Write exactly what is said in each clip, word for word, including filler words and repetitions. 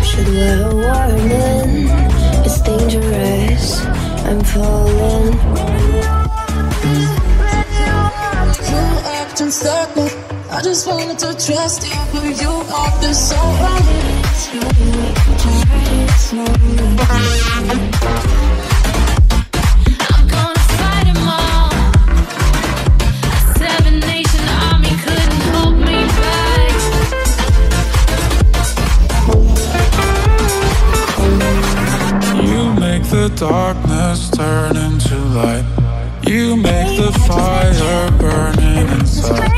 should wear a warning. It's dangerous, I'm falling. You acting stuck, I just wanted to trust you, but you got this so wrong. I'm gonna fight 'em all. A seven nation army couldn't hold me back. You make the darkness turn into light. You make the fire burning inside.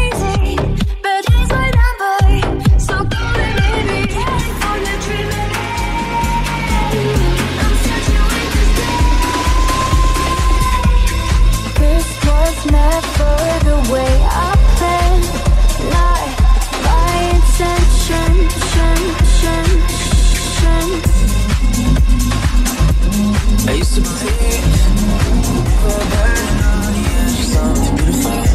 Never the way I planned, not my intention. Shun, shun, shun. I used to believe you were burning on the edge of something beautiful.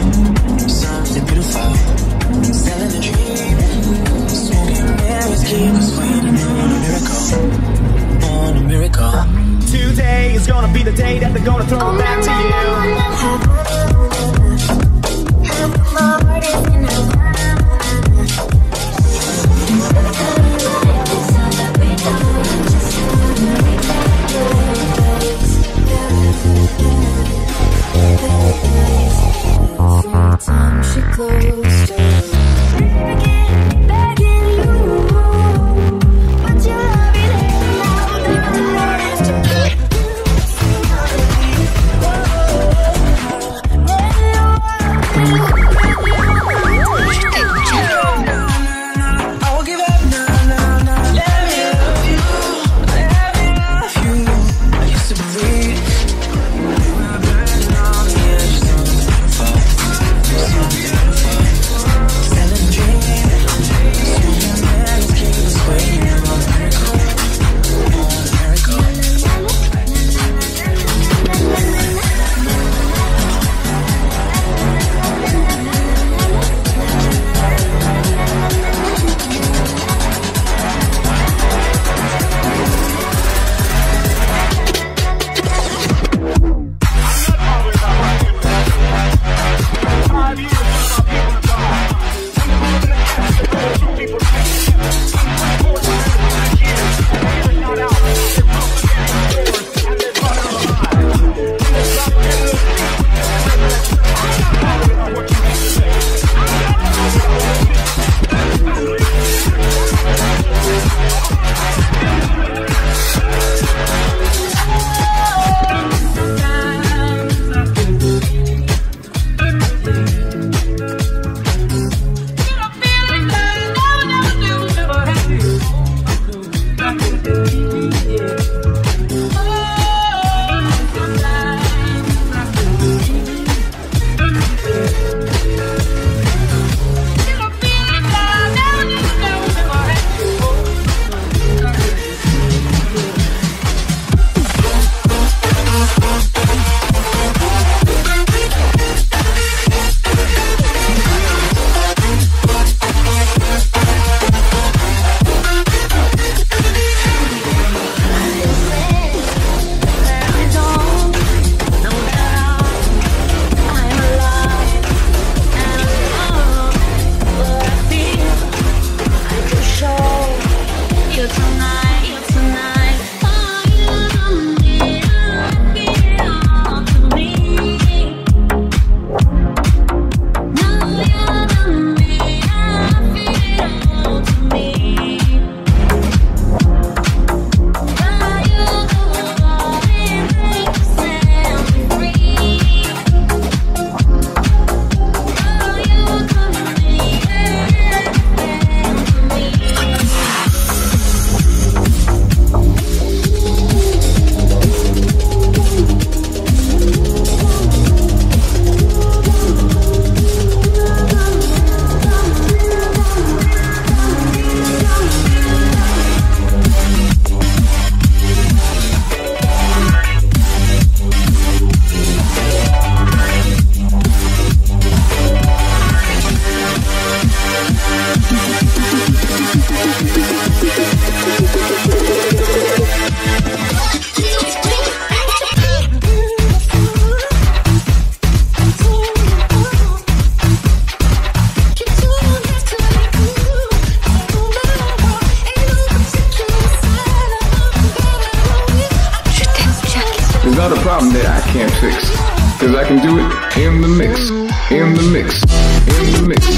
Cause I can do it in the mix, in the mix, in the mix.